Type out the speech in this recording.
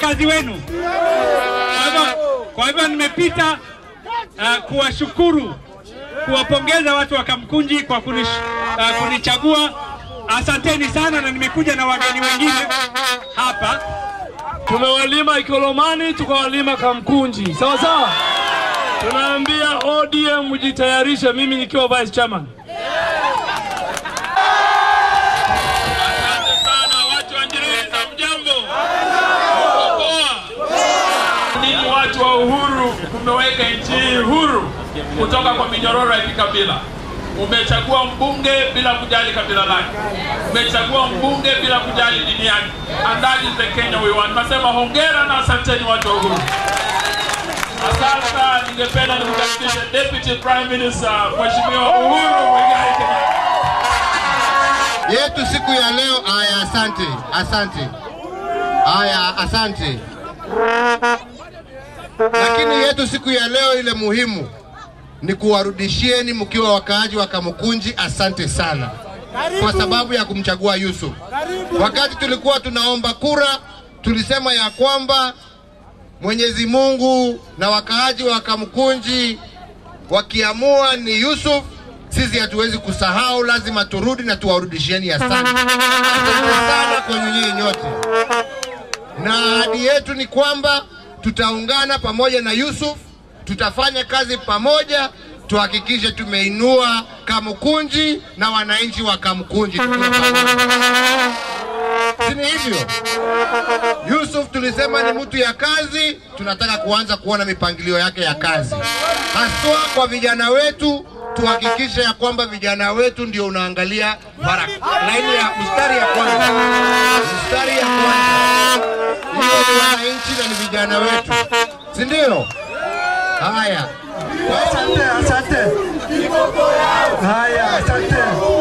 utendakazi wenu. Kwa hivyo nimepita kuwashukuru, kuwapongeza watu wa Kamkunji kwa kunichagua. Asanteni sana, na nimekuja na wageni wengine hapa. Tumewalima Ikolomani, tukawalima Kamkunji. Sawa sawa? Tunaambia ODM mjitayarishe, mimi nikiwa vice chairman. Asante sana watu wa Njireza, mjambo. Nini watu wa Uhuru kumeweka nchi huru kutoka kwa minyororo ya kikabila. Umechagua mbunge bila kujali kabila lake. Umechagua mbunge bila kujali dini yake. And that is the Kenya we want. Nasema hongera na asanteni watu wa Uhuru. Asante, ningependa nimkaribishe Deputy Prime Minister Mheshimiwa Uhuru Kenyatta. Yetu siku ya leo, asante. Lakini yetu siku ya leo ile muhimu ni kuwarudishieni mkiwa wakaaji wa Kamukunji asante sana. Kwa sababu ya kumchagua Yusuf. Wakati tulikuwa tunaomba kura, tulisema ya kwamba Mwenyezi Mungu na wakaaji wa Kamukunji wakiamua ni Yusuf, sisi hatuwezi kusahau, lazima turudi na tuwarudishieni asante. Asante sana kwa nyinyi nyote. Na ahadi yetu ni kwamba tutaungana pamoja na Yusuf, tutafanya kazi pamoja, tuhakikishe tumeinua Kamukunji na wananchi wa Kamkunji tukiwa pamoja. Sini hivyo, Yusuf tulisema ni mtu ya kazi, tunataka kuanza kuona mipangilio yake ya kazi. Haswa kwa vijana wetu, tuhakikishe ya kwamba vijana wetu ndio unaangalia laini ya mstari ya kwanza. Mstari ya kwanza. Hiyo ni wananchi na ni vijana wetu. Si ndio? Haya. Asante. Haya, asante.